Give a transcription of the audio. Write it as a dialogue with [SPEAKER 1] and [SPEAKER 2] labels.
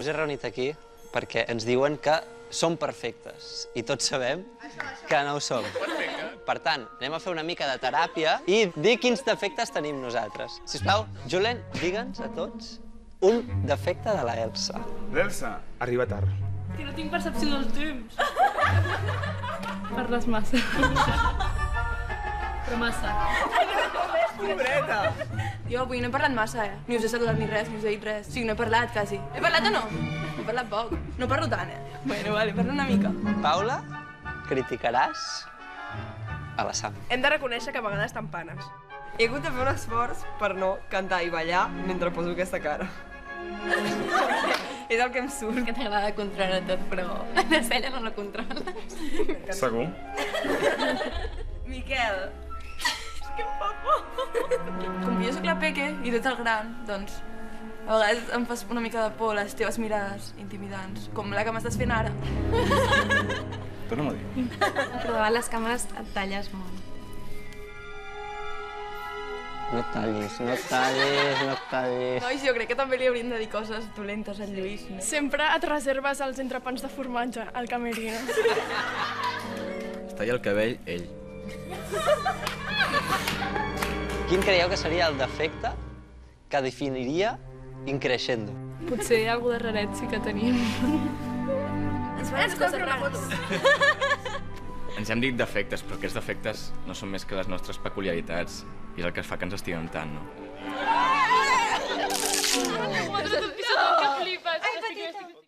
[SPEAKER 1] he reunit aquí perquè ens diuen que som perfectes i tots sabem que no ho som. Per tant, anem a fer una mica de teràpia i dir quins defectes tenim nosaltres. Sisplau, Julen, digue'ns a tots un defecte de la Elsa.
[SPEAKER 2] L'Elsa arriba tard.
[SPEAKER 3] Que no tinc percepció del temps. Parles massa. Però massa.
[SPEAKER 2] Pobreta!
[SPEAKER 4] Jo avui no he parlat massa, Ni us he saludat ni res, ni us he dit res. Sí, no he parlat, quasi. He parlat o no? He parlat poc. No parlo tant, Bueno, vale, parlo una mica.
[SPEAKER 1] Paula, criticaràs a la Sam.
[SPEAKER 5] Hem de reconèixer que a vegades t'empanes. He hagut de fer un esforç per no cantar i ballar mentre poso aquesta cara. És el que em surt.
[SPEAKER 4] Que t'agrada controlar tot, però l'escena no la controles.
[SPEAKER 2] Segur?
[SPEAKER 5] Miquel.
[SPEAKER 4] És que em fa por. Com que jo soc la peque i tu ets el gran, doncs a vegades em fas una mica de por les teves mirades intimidants, com la que m'estàs fent ara.
[SPEAKER 2] Torna'm a dir.
[SPEAKER 6] Però davant les càmeres et talles molt.
[SPEAKER 1] No et tallis, no et tallis, no et tallis.
[SPEAKER 4] Nois, jo crec que també li hauríem de dir coses dolentes al Lluís, no?
[SPEAKER 3] Sempre et reserves els entrepans de formatge al camerino.
[SPEAKER 7] Es talla el cabell ell.
[SPEAKER 1] Quin creieu que seria el defecte que definiria Increixendo?
[SPEAKER 3] Potser algú de raret sí que tenim.
[SPEAKER 4] Ens faràs coses rares.
[SPEAKER 7] Ens hem dit defectes, però aquests defectes no són més que les nostres peculiaritats i és el que fa que ens estimem tant, no?
[SPEAKER 3] Que flipes!